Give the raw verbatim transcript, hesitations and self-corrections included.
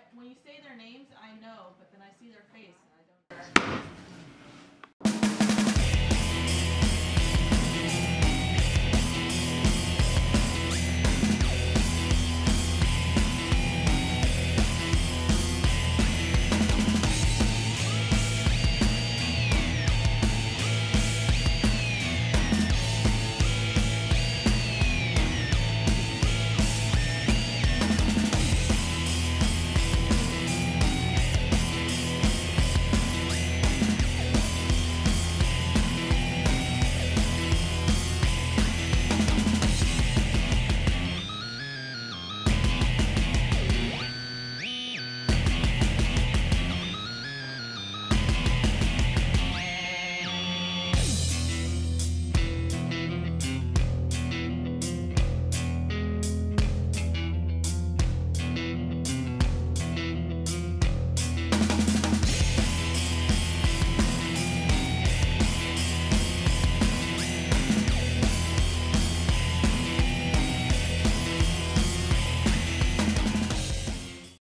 when you say their names, I know, but then I see their face and I don't.